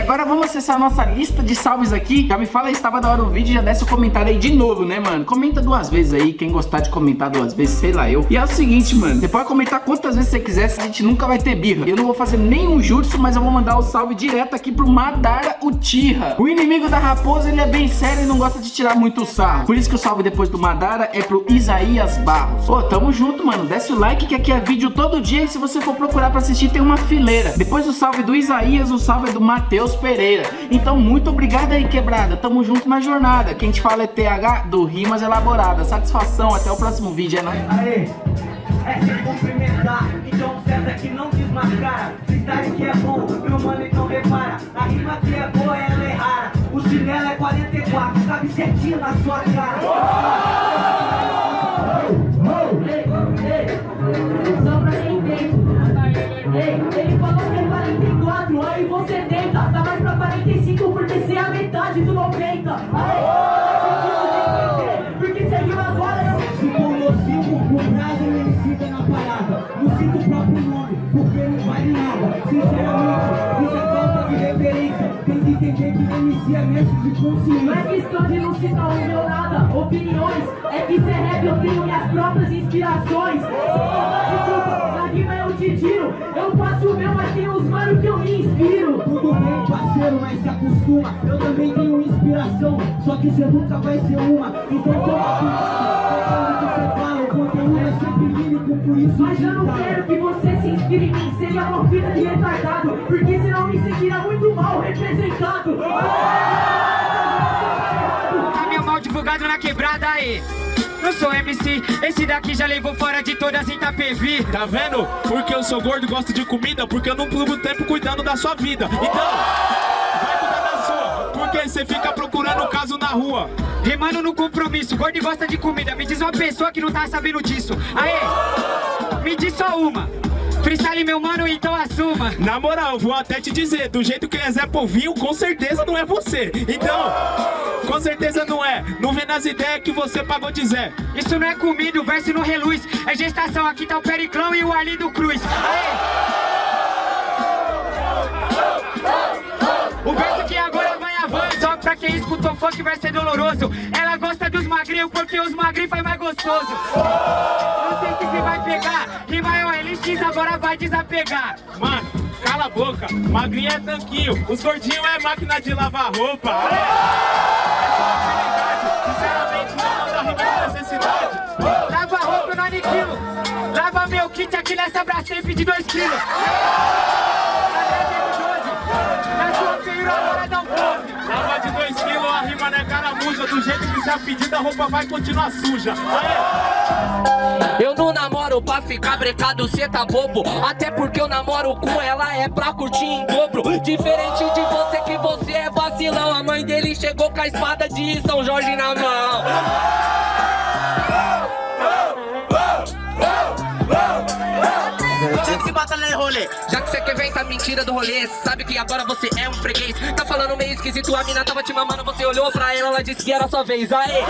agora vamos acessar a nossa lista de salves aqui. Já me fala aí se tava da hora o vídeo, já desce o comentário aí de novo, né, mano? Comenta 2 vezes aí, quem gostar de comentar 2 vezes, sei lá eu. E é o seguinte, mano, você pode comentar quantas vezes você quiser, a gente nunca vai ter birra. Eu não vou fazer nenhum jutsu, mas eu vou mandar o salve direto aqui pro Madara Uchiha. O inimigo da raposa, ele é bem sério e não gosta de tirar muito sarro. Por isso que o salve depois do Madara é pro Isaías Barros. Pô, tamo junto, mano. Desce o like que aqui é vídeo todo dia e se você for procurar pra assistir tem uma fileira. Depois do salve do Isaías, o salve é do Matheus Pereira. Então muito obrigado aí, quebrada. Tamo junto na jornada. Quem te fala é TH do Rimas Elaboradas. Satisfação, até o próximo vídeo, é nóis. Aê, é sem cumprimentar, então César que não desmascara. Freestyle que é bom, meu mano então repara. A rima que é boa, ela é rara. O chinelo é 44, cabe certinho na sua cara. Só pra quem entende. Ele falou que é 44, aí você tenta. Tá mais pra 45 porque você é a metade do 90. Porque seguiu agora. Se for nocivo, o prazo ele fica na parada. Não cita o próprio nome, porque não vale nada. Sinceramente, isso é falta de referência. Tem que entender que MC é mestre de consciência. Não é questão de não citar o meu nada, opiniões. É que cê é rap, eu tenho minhas próprias inspirações. Na rima eu te tiro, eu faço o meu, mas tem uns mano que eu me inspiro. Tudo bem, parceiro, mas se acostuma. Eu também tenho inspiração, só que você nunca vai ser uma. Então toma cuidado, que você fala, o conteúdo é sempre lírico, por isso. Mas eu não quero que você se inspire em mim, seria uma vida de retardado. Porque senão me sentirá muito mal representado. Tá meio mal divulgado na quebrada aí. Não sou MC, esse daqui já levou fora de todas em Itapevi. Tá vendo? Porque eu sou gordo e gosto de comida, porque eu não plugo tempo cuidando da sua vida. Então, vai cuidar da sua, porque você fica procurando caso na rua. Rimando no compromisso, gordo e gosta de comida. Me diz uma pessoa que não tá sabendo disso. Aê, me diz só uma. Freestyle, meu mano, então assuma. Na moral, vou até te dizer, do jeito que é Zé Povinho, com certeza não é você. Então, com certeza não é. Não vê nas ideias que você pagou de Zé. Isso não é comida, o verso não reluz. É gestação, aqui tá o Periclão e o Arlindo Cruz. Aê! O verso que agora vai avançar. Só pra quem escutou funk vai ser doloroso. Ela gosta dos magrinhos porque os magrinhos faz mais gostoso. Não sei se você vai pegar. Rima é o LX, agora vai desapegar. Mano, cala a boca. Magrinho é tanquinho, os gordinhos é máquina de lavar roupa. Sinceramente, não dá rima de necessidade. Lava roupa, eu não aniquilo. Lava meu kit aqui nessa Brastemp de 2 quilos. Na sua feiura agora dá um pose. Lava de 2 quilos, a rima não é caramuja. Do jeito que você é pedido, a roupa vai continuar suja. Aê! Eu não namoro pra ficar brecado, cê tá bobo. Até porque eu namoro com ela é pra curtir em dobro. Diferente de você que você é vacilão. A mãe dele chegou com a espada de São Jorge na mão. Tinha que batalhar em rolê. Já que você quer ver essa mentira do rolê, sabe que agora você é um freguês. Tá falando meio esquisito, a mina tava te mamando. Você olhou pra ela, ela disse que era sua vez. Aê!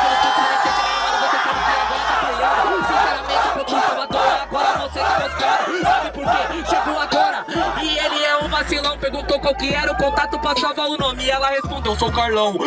Sinceramente, eu procuro Salvador, agora você tá gostando. Sabe por quê? Chegou agora e ele é um vacilão. Perguntou qual que era o contato pra salvar o nome e ela respondeu, sou Carlão.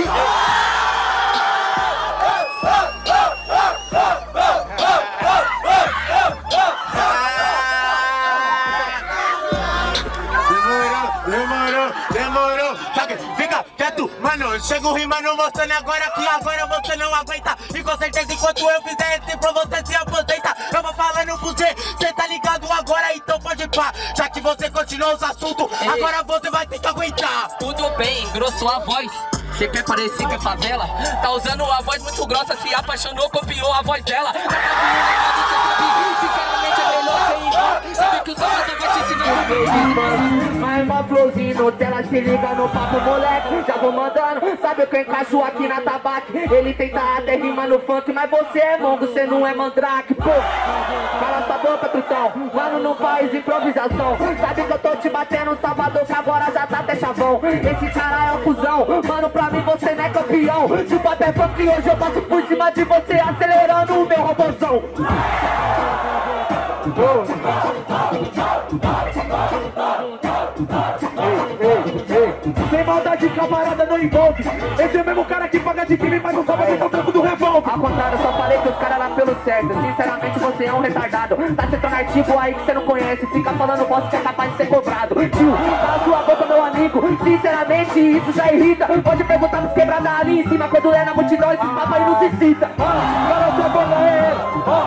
Demorou, fica quieto, mano. Chego rimando, mostrando agora que agora você não aguenta. E com certeza, enquanto eu fizer esse pra você se aposenta. Eu vou falando pro cê tá ligado agora, então pode pá. Já que você continuou os assuntos, agora você vai ter que aguentar. Tudo bem, engrossou a voz. Cê quer parecer que é favela? Tá usando a voz muito grossa, se apaixonou, copiou a voz dela. Sinceramente é melhor ser igual. Sabe que o Salvador vai te ensinar. Mas uma florzinha no tela, se liga no papo, moleque. Já vou mandando, sabe o que eu encaixo aqui na tabaque? Ele tenta até rima no funk, mas você é mongo, você não é mandrake, pô. Cala sua boca, trutão, mano, não faz improvisação. Sabe que eu tô te batendo, Salvador, que agora já tá até chavão. Esse cara é um cuzão, mano, pra mim você não é campeão. Se o papo é funk, hoje eu passo por cima de você, acelerando o meu robôzão. Sem maldade, camarada, não envolve. Esse é o mesmo cara que paga de crime, mas não sabe que é o trampo do revólver. Ao contrário, só falei que os caras lá pelo certo. Sinceramente, você é um retardado. Tá citando artigo aí que você não conhece. Fica falando bosta que é capaz de ser cobrado. Tio, cala sua boca, meu amigo. Sinceramente, isso já irrita. Pode perguntar nos quebrados ali em cima. Quando é na multidão, esses papas aí não se cita. Cara, sua boca é ele.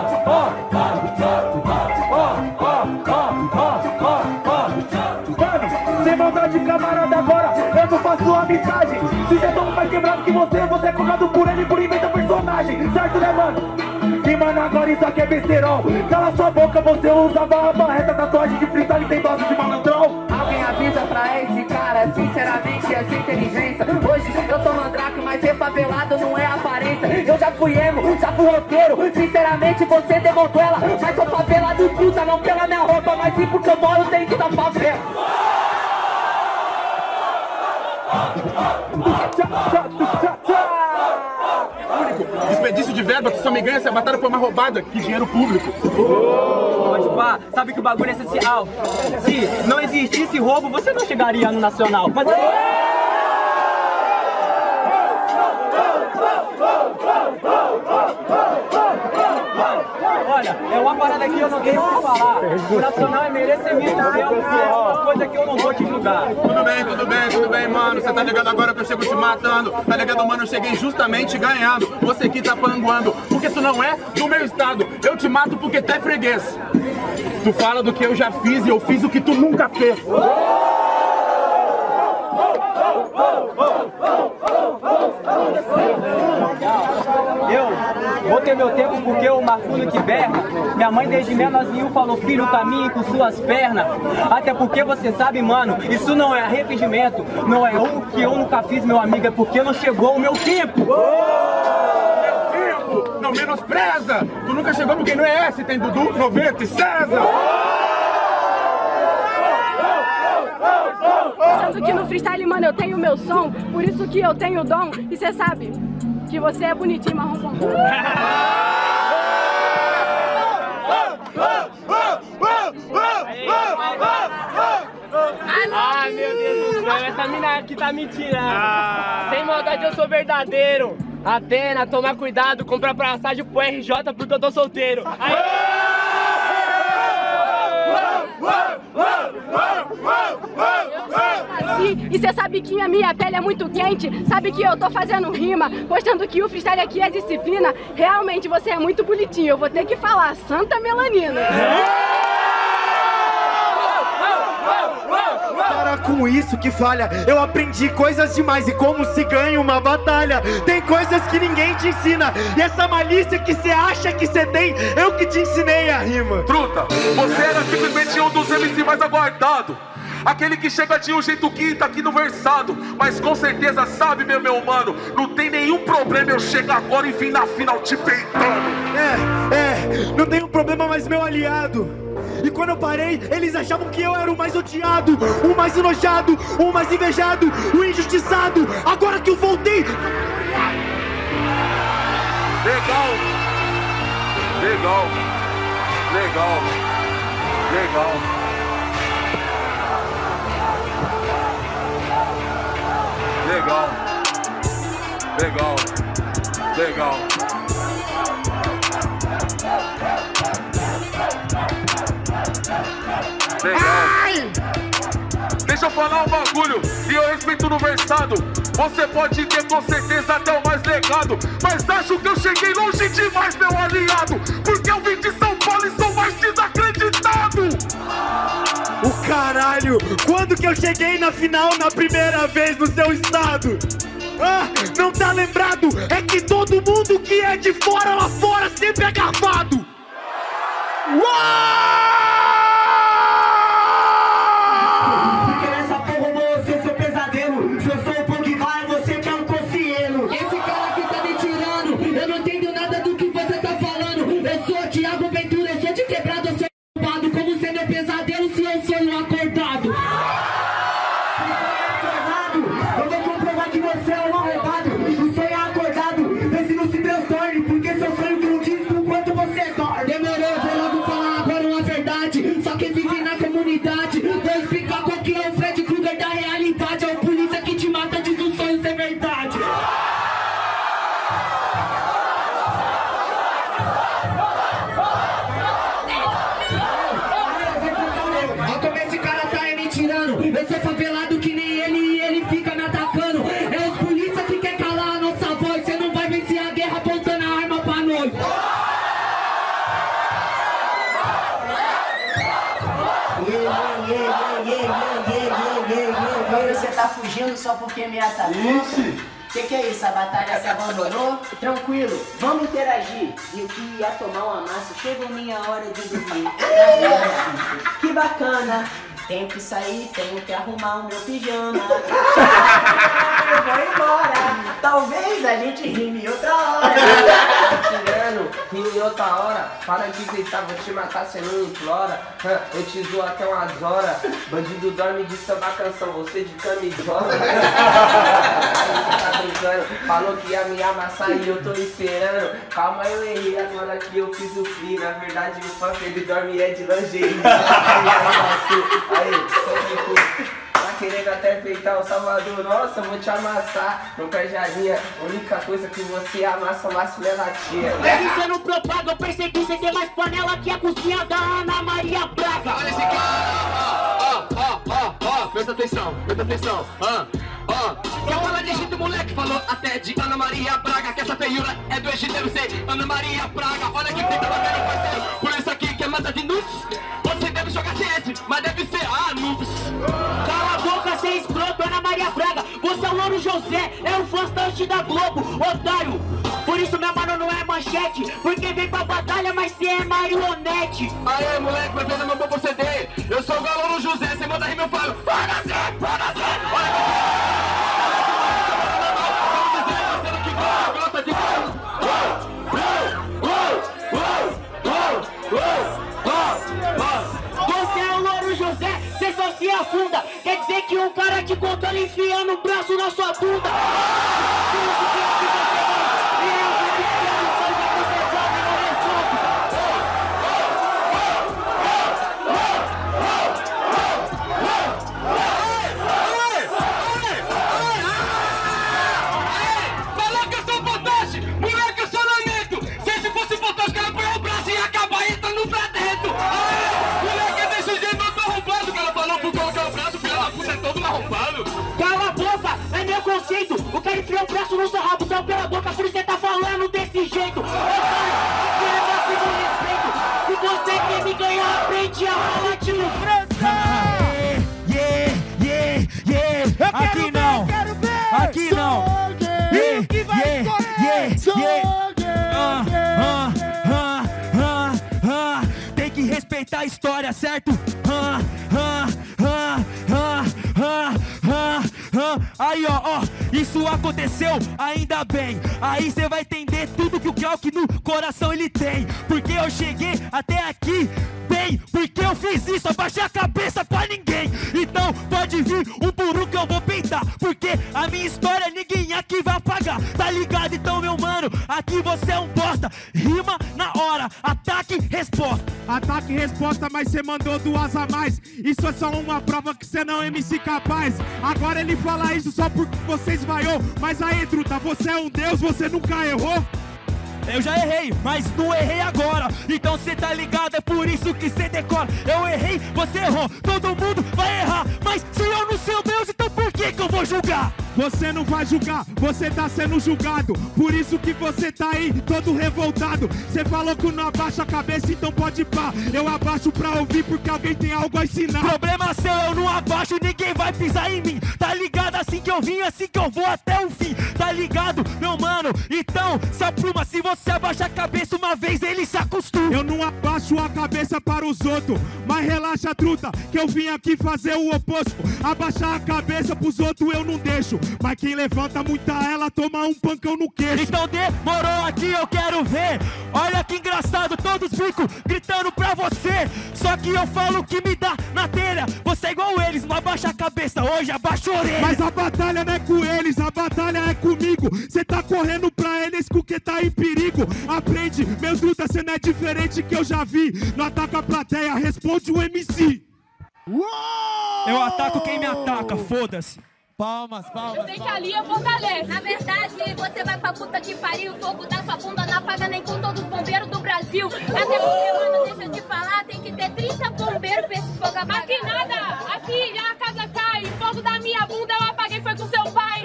Mano, sem maldade, camarada, agora eu não faço amizade. Se você toma mais quebrado que você é colocado por ele por inventar personagem. Certo, né, mano? E, mano, agora isso aqui é besterol. Cala sua boca, você usava a barreta, tatuagem de freestyle e tem dose de malandrão. Alguém avisa pra esse cara, sinceramente, essa inteligência. Hoje eu sou mandrake, mas ser favelado não é aparência. Eu já fui emo, já fui roqueiro. Sinceramente, você demonstrou ela. Mas sou favelado puta, não pela minha roupa, mas sim porque eu moro dentro da favela. Desperdício de verba, tu só me ganha se a batalha for uma roubada. Que dinheiro público. Pode pá, sabe que o bagulho é essencial. Se não existisse roubo, você não chegaria no Nacional. Mas... Olha, é uma parada que eu não tenho o que falar. O Nacional é merecimento, é uma coisa que eu não vou te julgar. Tudo bem, mano. Você tá ligado agora que eu chego te matando. Tá ligado, mano? Eu cheguei justamente ganhando. Você que tá panguando, porque tu não é do meu estado. Eu te mato porque tu é freguês. Tu fala do que eu já fiz e eu fiz o que tu nunca fez. Eu vou ter meu tempo porque o Marcuno que berra. Minha mãe desde menorzinho falou: filho, caminhe com suas pernas. Até porque você sabe, mano, isso não é arrependimento. Não é o que eu nunca fiz, meu amigo, é porque não chegou o meu tempo. Não menospreza! Tu nunca chegou no Quem Não É Esse, tem Dudu, 90 e César! Pensando que no freestyle, mano, eu tenho meu som, por isso que eu tenho dom. E cê sabe que você é bonitinho, marrom com Ah, meu Deus do céu, essa mina aqui tá mentindo. Sem maldade, eu sou verdadeiro. Atena, toma cuidado, compra passagem pro RJ porque eu tô solteiro. E cê sabe que a minha pele é muito quente. Sabe que eu tô fazendo rima, mostrando que o freestyle aqui é disciplina. Realmente você é muito bonitinho, eu vou ter que falar, Santa Melanina. Para com isso que falha, eu aprendi coisas demais e como se ganha uma batalha. Tem coisas que ninguém te ensina, e essa malícia que cê acha que cê tem, eu que te ensinei a rima. Truta, você era simplesmente um dos MC mais aguardado. Aquele que chega de um jeito que tá aqui no versado. Mas com certeza sabe, meu mano, não tem nenhum problema eu chegar agora e vim na final te peitando. Não tem um problema, mas meu aliado. E quando eu parei, eles achavam que eu era o mais odiado, o mais enojado, o mais invejado, o injustiçado. Agora que eu voltei... Legal. Ai! Deixa eu falar um bagulho, e eu respeito no versado. Você pode ter com certeza até o mais legado, mas acho que eu cheguei longe demais, meu aliado, porque eu vim de São Paulo e sou mais desacreditado. O caralho, quando que eu cheguei na final na primeira vez no seu estado? Ah, não tá lembrado? É que todo mundo que é de fora lá fora sempre é garfado. Uau! Só quem vive na comunidade, vou explicar qual que é o Fred Krueger da realidade. É o polícia tá fugindo só porque me atacou? Que é isso? A batalha se abandonou? Tranquilo, vamos interagir. E o que ia tomar um amasso, chegou minha hora de dormir. Que bacana. Tenho que sair, tenho que arrumar o meu pijama. Eu vou embora. Talvez a gente rime outra hora. Tirando, rime outra hora. Para de gritar, vou te matar, cê não implora. Eu te zoo até umas horas. Bandido dorme de samba canção, você de camisola. Você tá brincando, falou que ia me amassar e eu tô esperando. Calma, eu errei, agora que eu fiz o free. Na verdade, o funk ele dorme é de lingerie. Aí, tá querendo até peitar o Salvador, nossa, vou te amassar. Não perde a linha, única coisa que você amassa, massa é na tia. Mesmo você não propaga, eu percebi você tem mais panela que a cozinha da Ana Maria Braga. Olha esse aqui, presta atenção, Quer falar de Egito, moleque? Falou até de Ana Maria Braga. Que essa feiura é do Egito, eu sei, Ana Maria Braga. Olha que fita batendo, parceiro, por isso aqui que é mata de nudes. Você deve jogar CS, mas deve ser noobs. Cala a boca, cê é escroto, Ana Maria Braga. Você é o Louro José, é o fãstante da Globo, otário. Por isso meu mano não é manchete, porque vem pra batalha, mas cê é marionete. Aê, moleque, vai vendo meu bom proceder. Eu sou o Louro José, cê manda rima, eu falo foda-se, foda-se. Você é o Louro José, cê só se afunda. Quer dizer que um cara te contou enfiando o braço na sua bunda. Falou que eu sou fantástico, moleque, eu sou lamento. Se fosse fantástico, ela põe o braço e acaba entrando pra dentro. Moleque, desse jeito eu tô roubando. Que ela falou por colocar o braço, filha da puta é todo arrombado. Cala a boca, é meu conceito. O cara enfiou o braço no seu rabo, saiu pela boca, por isso você tá falando desse jeito. Aqui é máximo respeito. Se você quer me ganhar, aprende a falar de França. Aqui não, aqui não. Tem que respeitar a história, certo? Aí ó, isso aconteceu, ainda bem. Aí cê vai entender tudo que o Krauk no coração ele tem. Porque eu cheguei até aqui bem, porque eu fiz isso, abaixei a cabeça pra ninguém. Então pode vir um por um que eu vou peitar, porque a minha história ninguém aqui vai apagar. Tá ligado então, meu mano? Aqui você é um bosta. Rima na hora, ataque, resposta. Ataque e resposta, mas cê mandou duas a mais. Isso é só uma prova que cê não é MC capaz. Agora ele fala isso só porque vocês vaiou. Mas aí, truta, você é um deus, você nunca errou? Eu já errei, mas não errei agora. Então cê tá ligado, é por isso que cê decora. Eu errei, você errou, todo mundo vai errar. Mas se eu não sou Deus, então por que eu vou julgar? Você não vai julgar, você tá sendo julgado. Por isso que você tá aí, todo revoltado. Cê falou que não abaixa a cabeça, então pode pá. Eu abaixo pra ouvir porque alguém tem algo a ensinar. Problema seu, eu não abaixo, ninguém vai pisar em mim. Tá ligado, assim que eu vim, assim que eu vou até o fim. Tá ligado, meu mano? Então, se apruma, se você abaixa a cabeça uma vez, ele se acostuma. Eu não abaixo a cabeça para os outros, mas relaxa, truta, que eu vim aqui fazer o oposto. Abaixar a cabeça pros outros eu não deixo, mas quem levanta muita ela toma um pancão no queixo. Então demorou aqui, eu quero ver. Olha que engraçado, todos ficam gritando pra você. Só que eu falo que me dá na telha. Você é igual eles, não abaixa a cabeça, hoje abaixa a orelha. Mas a batalha não é com eles, a batalha é comigo. Cê tá correndo pra eles porque tá em perigo. Aprende, meu truta, cê não é diferente que eu já vi. Não ataca a plateia, responde o MC. Eu ataco quem me ataca, foda-se. Palmas, palmas. Eu sei que ali eu fortalece. Na verdade, você vai pra puta que pariu. O fogo da sua bunda não apaga nem com todos os bombeiros do Brasil. Até porque, mano, deixa eu te falar, tem que ter 30 bombeiros pra esse fogo apagar. Aqui nada, aqui já a casa cai. O fogo da minha bunda eu apaguei, foi com seu pai.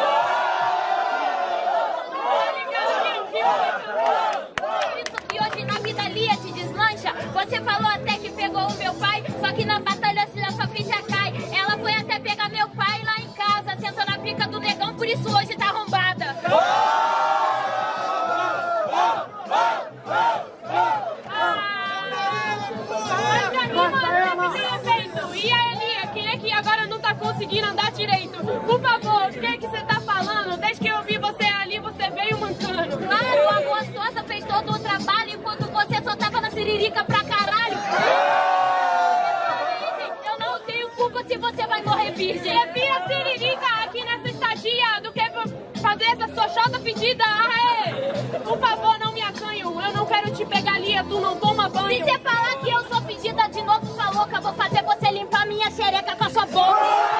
E hoje na vida ali te deslancha. Você falou até que pegou o meu pai, só que na batalha a sua ficha cai. Ela foi até pegar meu pai lá em casa. por isso hoje tá arrombada. Mas a rima sempre tem efeito. E a Elia, quem é que agora não tá conseguindo andar direito? Por favor, o que é que você tá falando? Desde que eu vi você ali, você veio mancando. Claro, a gostosa fez todo o trabalho enquanto você só tava na siririca pra caralho. Eu não tenho culpa se você vai morrer virgem. Prefira siririca aqui nessa estadia do que fazer essa xoxota pedida. Por favor, não me acanho. Eu não quero te pegar, Lia, tu não toma banho. Se você falar que eu sou pedida de novo, sua louca, vou fazer você limpar minha xereca com a sua boca.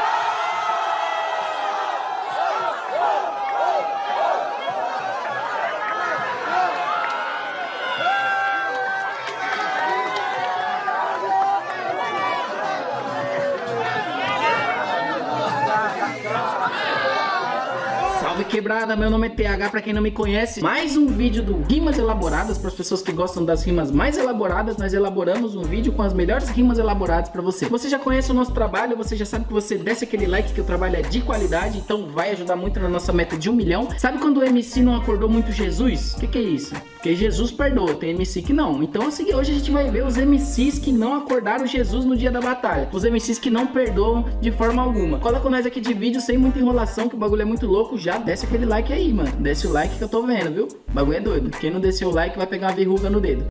Salve quebrada, meu nome é TH, pra quem não me conhece. Mais um vídeo do Rimas Elaboradas. Para as pessoas que gostam das rimas mais elaboradas, nós elaboramos um vídeo com as melhores rimas elaboradas pra você. Você já conhece o nosso trabalho, você já sabe que você desce aquele like, que o trabalho é de qualidade, então vai ajudar muito na nossa meta de 1 milhão. Sabe quando o MC não acordou muito Jesus? O que é isso? Porque Jesus perdoa, tem MC que não. Então é o seguinte, hoje a gente vai ver os MCs que não acordaram Jesus no dia da batalha. Os MCs que não perdoam de forma alguma. Cola com nós aqui de vídeo sem muita enrolação, que o bagulho é muito louco. Já desce aquele like aí, mano. Desce o like que eu tô vendo, viu? O bagulho é doido. Quem não desceu o like vai pegar uma verruga no dedo.